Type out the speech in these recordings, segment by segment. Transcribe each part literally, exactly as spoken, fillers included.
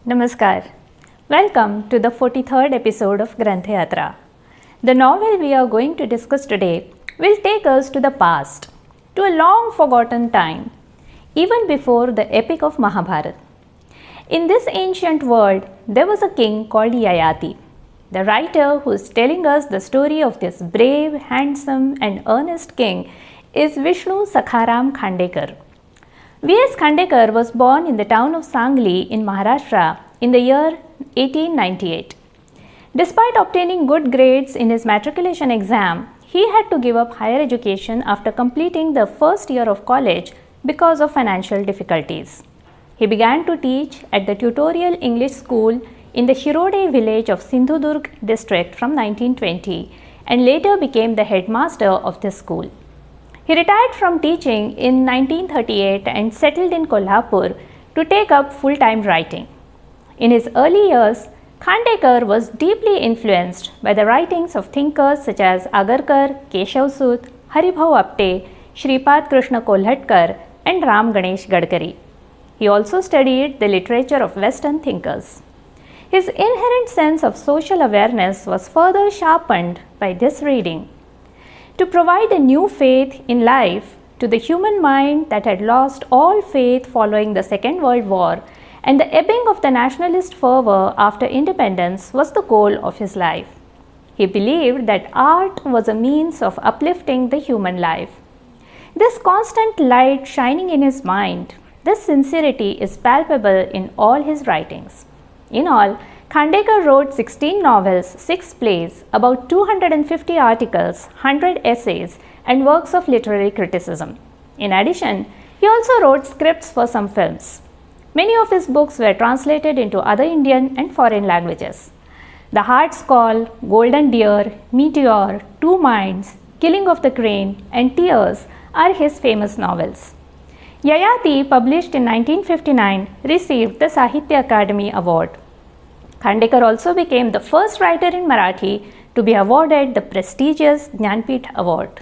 Namaskar. Welcome to the forty-third episode of Grantha Yatra. The novel we are going to discuss today will take us to the past, to a long forgotten time, even before the epic of Mahabharata. In this ancient world, there was a king called Yayati. The writer who is telling us the story of this brave, handsome and earnest king is Vishnu Sakharam Khandekar. V S Khandekar was born in the town of Sangli in Maharashtra in the year eighteen ninety-eight. Despite obtaining good grades in his matriculation exam, he had to give up higher education after completing the first year of college because of financial difficulties. He began to teach at the Tutorial English School in the Shirode village of Sindhudurg district from nineteen twenty and later became the headmaster of this school. He retired from teaching in nineteen thirty-eight and settled in Kolhapur to take up full-time writing. In his early years, Khandekar was deeply influenced by the writings of thinkers such as Agarkar, Keshav Sut, Haribhau Apte, Shripad Krishna Kolhatkar and Ram Ganesh Gadkari. He also studied the literature of Western thinkers. His inherent sense of social awareness was further sharpened by this reading. To provide a new faith in life to the human mind that had lost all faith following the Second World War and the ebbing of the nationalist fervor after independence was the goal of his life. He believed that art was a means of uplifting the human life. This constant light shining in his mind, this sincerity is palpable in all his writings. In all, Khandekar wrote sixteen novels, six plays, about two hundred fifty articles, one hundred essays, and works of literary criticism. In addition, he also wrote scripts for some films. Many of his books were translated into other Indian and foreign languages. The Heart's Call, Golden Deer, Meteor, Two Minds, Killing of the Crane, and Tears are his famous novels. Yayati, published in nineteen fifty-nine, received the Sahitya Akademi Award. Khandekar also became the first writer in Marathi to be awarded the prestigious Jnanpith Award.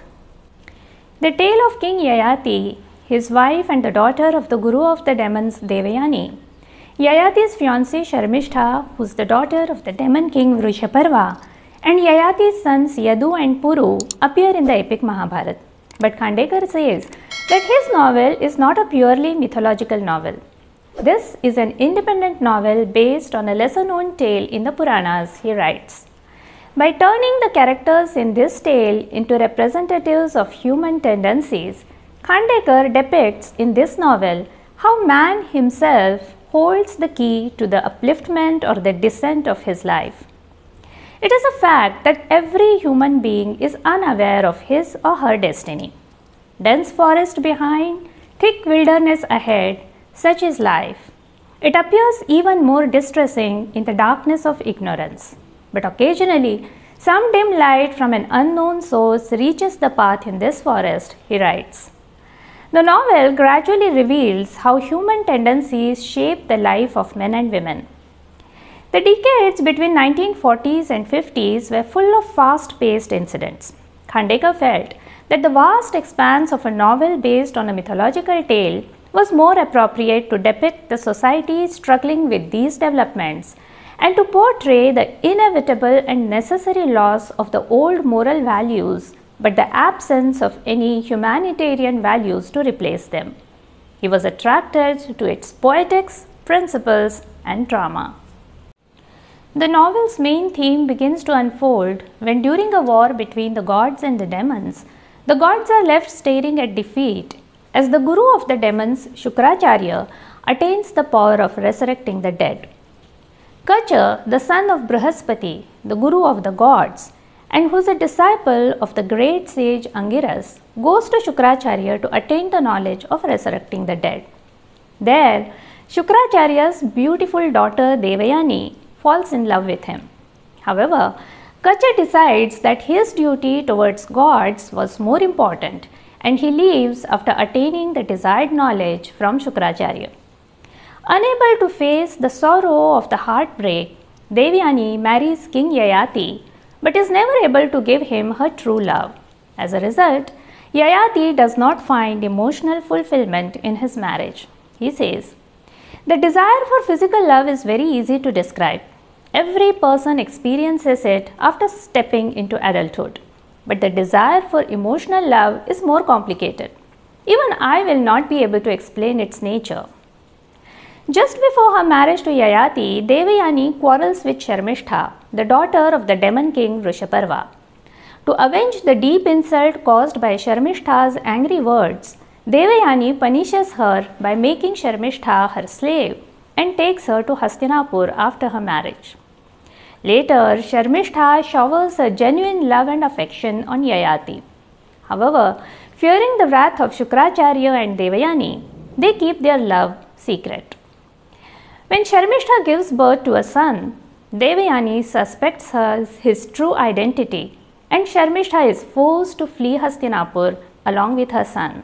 The tale of King Yayati, his wife and the daughter of the Guru of the Demons Devayani. Yayati's fiancée Sharmishtha, who is the daughter of the demon king Vrishaparva, and Yayati's sons Yadu and Puru appear in the epic Mahabharata. But Khandekar says that his novel is not a purely mythological novel. This is an independent novel based on a lesser-known tale in the Puranas, he writes. By turning the characters in this tale into representatives of human tendencies, Khandekar depicts in this novel how man himself holds the key to the upliftment or the descent of his life. It is a fact that every human being is unaware of his or her destiny. Dense forest behind, thick wilderness ahead, such is life. It appears even more distressing in the darkness of ignorance. But occasionally, some dim light from an unknown source reaches the path in this forest, he writes. The novel gradually reveals how human tendencies shape the life of men and women. The decades between nineteen forties and fifties were full of fast-paced incidents. Khandekar felt that the vast expanse of a novel based on a mythological tale was more appropriate to depict the society struggling with these developments and to portray the inevitable and necessary loss of the old moral values but the absence of any humanitarian values to replace them. He was attracted to its poetics, principles and drama. The novel's main theme begins to unfold when during a war between the gods and the demons, the gods are left staring at defeat as the guru of the demons, Shukracharya, attains the power of resurrecting the dead. Kacha, the son of Brihaspati, the guru of the gods, and who is a disciple of the great sage Angiras, goes to Shukracharya to attain the knowledge of resurrecting the dead. There, Shukracharya's beautiful daughter Devayani falls in love with him. However, Kacha decides that his duty towards gods was more important and he leaves after attaining the desired knowledge from Shukracharya. Unable to face the sorrow of the heartbreak, Devayani marries King Yayati but is never able to give him her true love. As a result, Yayati does not find emotional fulfillment in his marriage. He says, The desire for physical love is very easy to describe. Every person experiences it after stepping into adulthood. But the desire for emotional love is more complicated. Even I will not be able to explain its nature. Just before her marriage to Yayati, Devayani quarrels with Sharmishtha, the daughter of the demon king Vrishaparva. To avenge the deep insult caused by Sharmishtha's angry words, Devayani punishes her by making Sharmishtha her slave and takes her to Hastinapur after her marriage. Later, Sharmishtha showers her genuine love and affection on Yayati. However, fearing the wrath of Shukracharya and Devayani, they keep their love secret. When Sharmishtha gives birth to a son, Devayani suspects her his true identity, and Sharmishtha is forced to flee Hastinapur along with her son.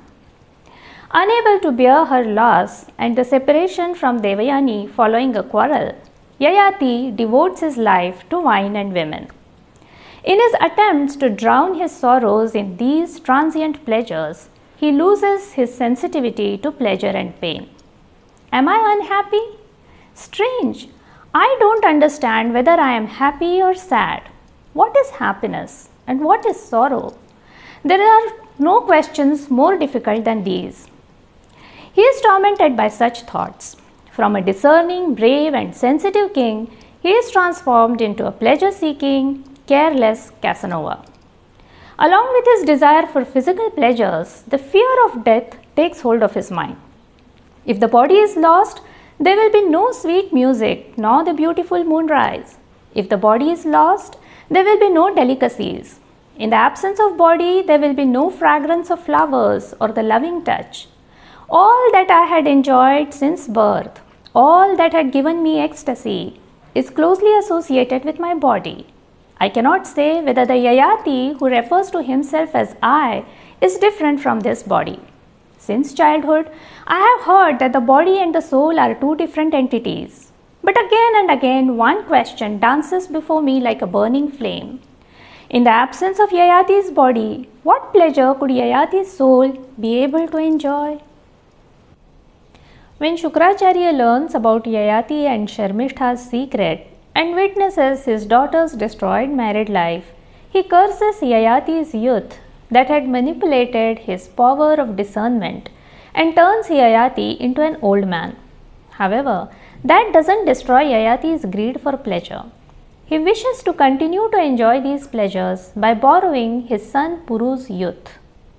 Unable to bear her loss and the separation from Devayani following a quarrel, Yayati devotes his life to wine and women. In his attempts to drown his sorrows in these transient pleasures, he loses his sensitivity to pleasure and pain. Am I unhappy? Strange! I don't understand whether I am happy or sad. What is happiness and what is sorrow? There are no questions more difficult than these. He is tormented by such thoughts. From a discerning, brave and sensitive king, he is transformed into a pleasure-seeking, careless Casanova. Along with his desire for physical pleasures, the fear of death takes hold of his mind. If the body is lost, there will be no sweet music nor the beautiful moonrise. If the body is lost, there will be no delicacies. In the absence of body, there will be no fragrance of flowers or the loving touch. All that I had enjoyed since birth, all that had given me ecstasy, is closely associated with my body. I cannot say whether the Yayati who refers to himself as I is different from this body. Since childhood, I have heard that the body and the soul are two different entities. But again and again, one question dances before me like a burning flame. In the absence of Yayati's body, what pleasure could Yayati's soul be able to enjoy? When Shukracharya learns about Yayati and Sharmishtha's secret and witnesses his daughter's destroyed married life, he curses Yayati's youth that had manipulated his power of discernment and turns Yayati into an old man. However, that doesn't destroy Yayati's greed for pleasure. He wishes to continue to enjoy these pleasures by borrowing his son Puru's youth.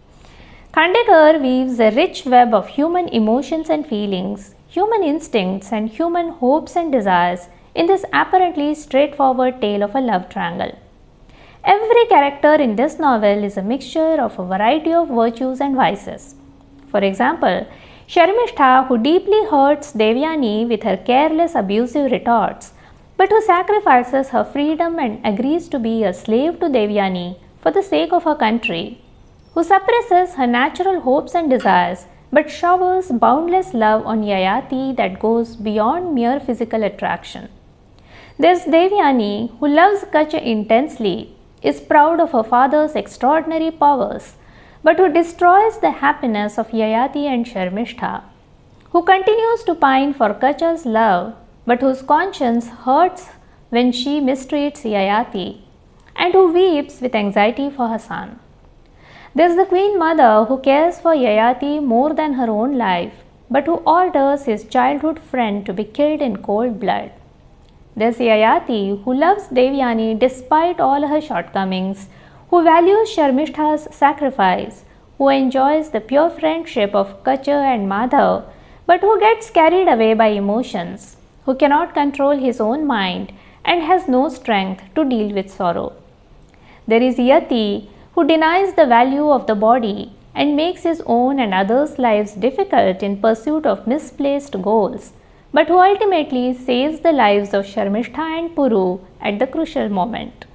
Khandekar weaves a rich web of human emotions and feelings, human instincts and human hopes and desires in this apparently straightforward tale of a love triangle. Every character in this novel is a mixture of a variety of virtues and vices. For example, Sharmishtha, who deeply hurts Devayani with her careless abusive retorts, but who sacrifices her freedom and agrees to be a slave to Devayani for the sake of her country, who suppresses her natural hopes and desires but showers boundless love on Yayati that goes beyond mere physical attraction. There's Devayani, who loves Kacha intensely, is proud of her father's extraordinary powers, but who destroys the happiness of Yayati and Sharmishtha, who continues to pine for Kacha's love, but whose conscience hurts when she mistreats Yayati, and who weeps with anxiety for her son. There's the Queen Mother, who cares for Yayati more than her own life, but who orders his childhood friend to be killed in cold blood. There's Yayati, who loves Devayani despite all her shortcomings, who values Sharmishtha's sacrifice, who enjoys the pure friendship of Kacha and Madhav, but who gets carried away by emotions, who cannot control his own mind and has no strength to deal with sorrow. There is Yati, who denies the value of the body and makes his own and others' lives difficult in pursuit of misplaced goals, but who ultimately saves the lives of Sharmishtha and Puru at the crucial moment.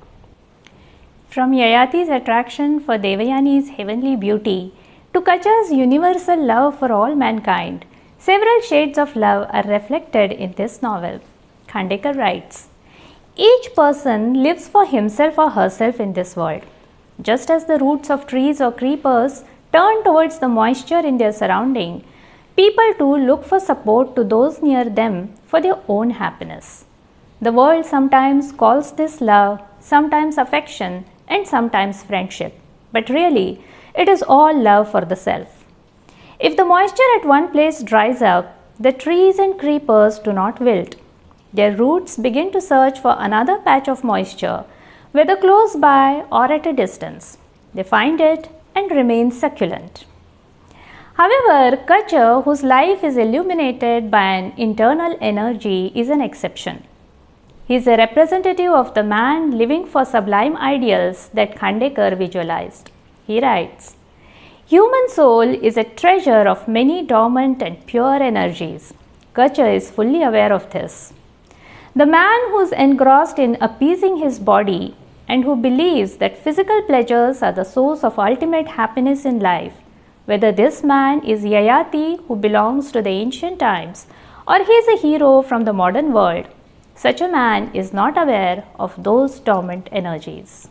From Yayati's attraction for Devayani's heavenly beauty to Kacha's universal love for all mankind, several shades of love are reflected in this novel. Khandekar writes, "Each person lives for himself or herself in this world. Just as the roots of trees or creepers turn towards the moisture in their surrounding, people too look for support to those near them for their own happiness. The world sometimes calls this love, sometimes affection, and sometimes friendship. But really, it is all love for the self. If the moisture at one place dries up, the trees and creepers do not wilt. Their roots begin to search for another patch of moisture, whether close by or at a distance. They find it and remain succulent. However, Kacha, whose life is illuminated by an internal energy, is an exception. He is a representative of the man living for sublime ideals that Khandekar visualized. He writes, "Human soul is a treasure of many dormant and pure energies. Kacha is fully aware of this. The man who is engrossed in appeasing his body and who believes that physical pleasures are the source of ultimate happiness in life, whether this man is Yayati who belongs to the ancient times or he is a hero from the modern world, such a man is not aware of those dormant energies."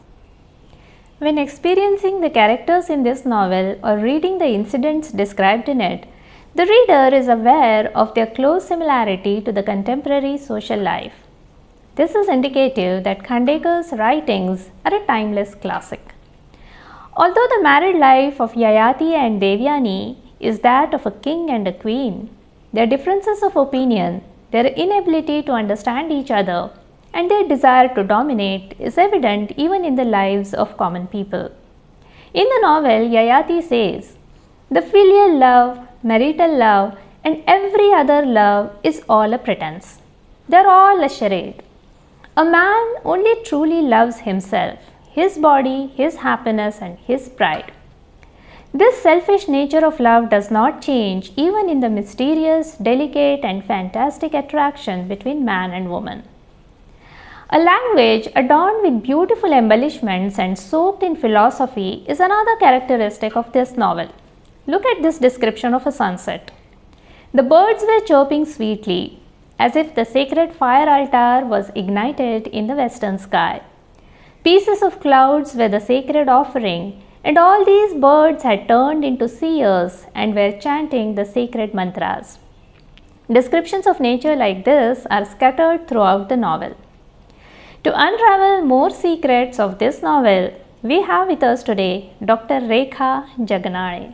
When experiencing the characters in this novel or reading the incidents described in it, the reader is aware of their close similarity to the contemporary social life. This is indicative that Khandekar's writings are a timeless classic. Although the married life of Yayati and Devyani is that of a king and a queen, their differences of opinion, their inability to understand each other, and their desire to dominate is evident even in the lives of common people. In the novel, Yayati says, "The filial love, marital love, and every other love is all a pretense. They are all a charade. A man only truly loves himself, his body, his happiness, and his pride. This selfish nature of love does not change even in the mysterious, delicate, and fantastic attraction between man and woman." A language adorned with beautiful embellishments and soaked in philosophy is another characteristic of this novel. Look at this description of a sunset. The birds were chirping sweetly, as if the sacred fire altar was ignited in the western sky. Pieces of clouds were the sacred offering, and all these birds had turned into seers and were chanting the sacred mantras. Descriptions of nature like this are scattered throughout the novel. To unravel more secrets of this novel, we have with us today Doctor Rekha Jaganale.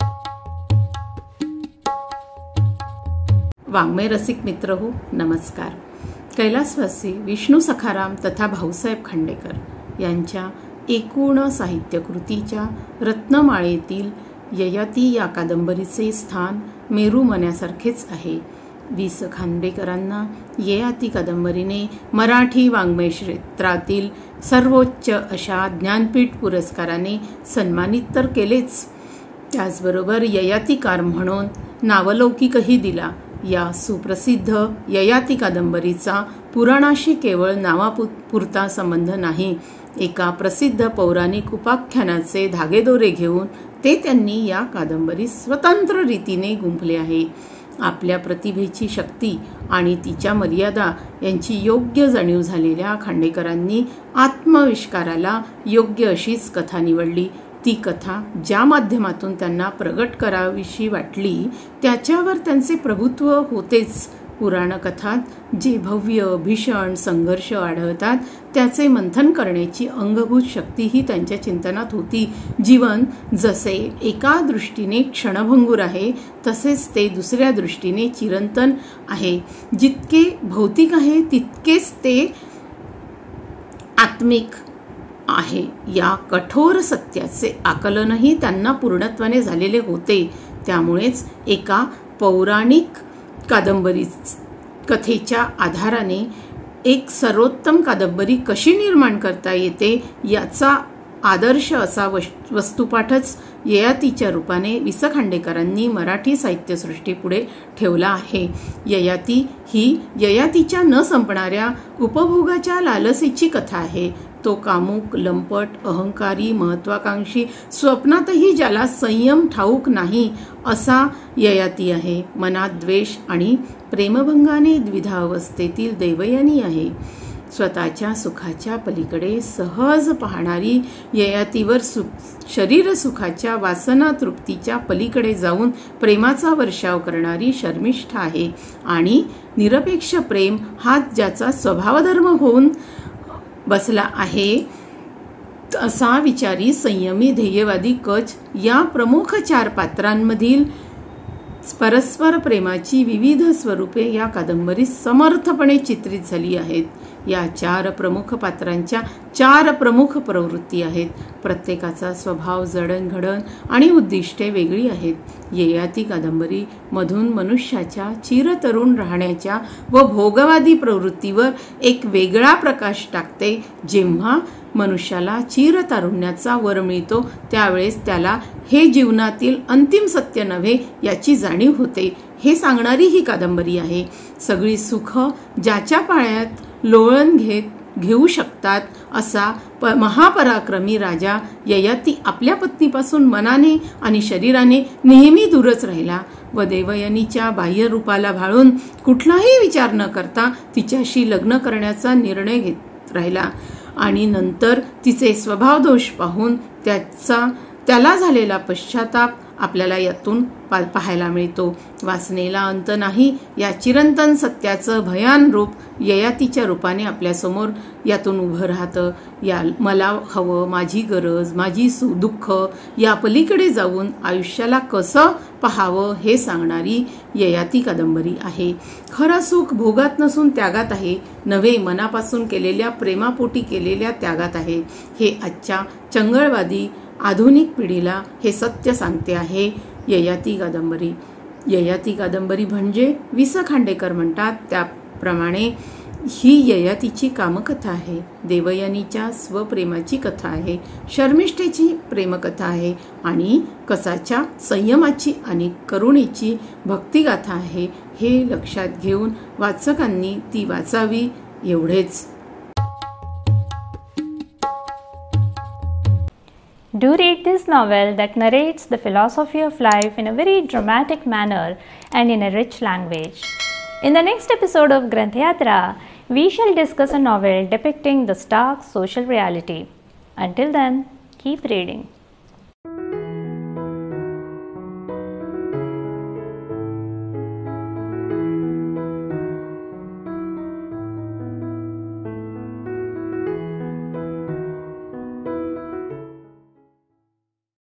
वाङ्मय रसिक मित्र हो, नमस्कार. कैलासवासी विष्णू सखाराम तथा भाऊसाहेब खांडेकर यांच्या एकूण साहित्यकृतीच्या रत्नमाळेतील ययाती या कादंबरीचे स्थान मेरू मण्यासारखेच आहे. वि स खांडेकरांना ययाती कादंबरीने मराठी वाङ्मय क्षेत्रातील सर्वोच्च अशा ज्ञानपीठ पुरस्काराने सन्मानित तर केलेच, त्याचबरोबर ययातीकार म्हणून नावलौकिकही दिला. या सुप्रसिद्ध ययाती कादंबरीचा पुराणाशी केवळ नावापुरता संबंध नाही. एका प्रसिद्ध पौराणिक उपाख्यानाचे धागेदोरे घेऊन ते त्यांनी या कादंबरीत स्वतंत्र रीतीने गुंफले आहे. आपल्या प्रतिभेची शक्ती आणि तिच्या मर्यादा यांची योग्य जाणीव झालेल्या खांडेकरांनी आत्मविष्काराला योग्य अशीच कथा निवडली. ती कथा ज्या माध्यमातून त्यांना प्रगट करावीशी वाटली त्याच्यावर त्यांचे प्रभुत्व होतेच. पुराण कथात जे भव्य भीषण संघर्ष आढळतात त्याचे मंथन करण्याची अंगभूत शक्तीही त्यांच्या चिंतनात होती. जीवन जसे एका दृष्टीने क्षणभंगूर आहे तसेच ते दुसऱ्या दृष्टीने चिरंतन आहे. जितके भौतिक आहे तितकेच ते आत्मिक आहे. या कठोर सत्याचे आकलनही त्यांना पूर्णत्वाने झालेले होते. त्यामुळेच एका पौराणिक कादंबरी कथेच्या आधाराने एक सर्वोत्तम कादंबरी कशी निर्माण करता येते याचा आदर्श असा वस्तुपाठच ययातीच्या रूपाने वि स खांडेकरांनी मराठी साहित्यसृष्टीपुढे ठेवला आहे. ययाती ही ययातीच्या न संपणाऱ्या उपभोगाच्या लालसेची कथा आहे. तो कामुक, लंपट, अहंकारी, महत्वाकांक्षी, स्वप्नातही ज्याला संयम ठाऊक नाही असा ययाती आहे. मनात द्वेष आणि प्रेमभंगाने द्विधा अवस्थेतील दैवयानी आहे. स्वतःच्या सुखाच्या पलीकडे सहज पाहणारी, ययातीवर सुख शरीर सुखाच्या वासना तृप्तीच्या पलीकडे जाऊन प्रेमाचा वर्षाव करणारी शर्मिष्ठा आहे. आणि निरपेक्ष प्रेम हा ज्याचा स्वभावधर्म होऊन बसला आहे असा विचारी, संयमी, ध्येयवादी कच या प्रमुख चार पात्रांमधील परस्पर प्रेमाची विविध स्वरूपे या कादंबरीत समर्थपणे चित्रित झाली आहेत. या चार प्रमुख पात्रांच्या चार प्रमुख प्रवृत्ती आहेत. प्रत्येकाचा स्वभाव, जडणघडण आणि उद्दिष्टे वेगळी आहेत. ययाती कादंबरी मधून मनुष्याच्या चिरतरुण राहण्याच्या व भोगवादी प्रवृत्तीवर एक वेगळा प्रकाश टाकते. जेव्हा मनुष्याला चिरतारुण्याचा वर मिळतो त्यावेळेस त्याला हे जीवनातील अंतिम सत्य नव्हे याची जाणीव होते, हे सांगणारी ही कादंबरी आहे. सगळी सुख ज्याच्या पायात लोळण घेत घेऊ शकतात असा प महापराक्रमी राजा ययाती आपल्या पत्नीपासून मनाने आणि शरीराने नेहमी दूरच राहिला व देवयानीच्या बाह्य रूपाला भाळून कुठलाही विचार न करता तिच्याशी लग्न करण्याचा निर्णय घेत राहिला. आणि नंतर तिचे स्वभाव दोष पाहून त्याचा त्याला झालेला पश्चाताप आपल्याला यातून पाहायला मिळतो. वासनेला अंत नाही या चिरंतन सत्याचं भयान रूप ययातीच्या रूपाने आपल्यासमोर यातून उभं राहतं. या मला हवं, माझी गरज, माझी सु दुःख या पलीकडे जाऊन आयुष्याला कसं पाहावं हे सांगणारी ययाती कादंबरी आहे. खरं सुख भोगात नसून त्यागात आहे, नव्हे मनापासून केलेल्या प्रेमापोटी केलेल्या त्यागात आहे. हे आजच्या चंगळवादी आधुनिक पिढीला हे सत्य सांगते आहे ययाती कादंबरी. ययाती कादंबरी म्हणजे वि स खांडेकर म्हणतात त्याप्रमाणे ही ययातीची कामकथा आहे. देवयानीच्या स्वप्रेमाची कथा आहे, शर्मिष्ठेची प्रेमकथा आहे आणि कसाच्या संयमाची आणि करुणेची भक्तिगाथा आहे. हे लक्षात घेऊन वाचकांनी ती वाचावी एवढेच. Do read this novel that narrates the philosophy of life in a very dramatic manner and in a rich language. In the next episode of Granthayatra, we shall discuss a novel depicting the stark social reality. Until then, keep reading.